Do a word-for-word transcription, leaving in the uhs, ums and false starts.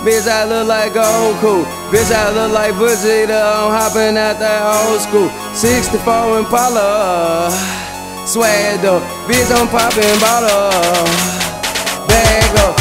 Bitch, I look like Goku. Bitch, I look like Vegeta. I'm hopping out that old school. sixty-four Impala. Swag up. Bitch, I'm popping bottle. Bag up.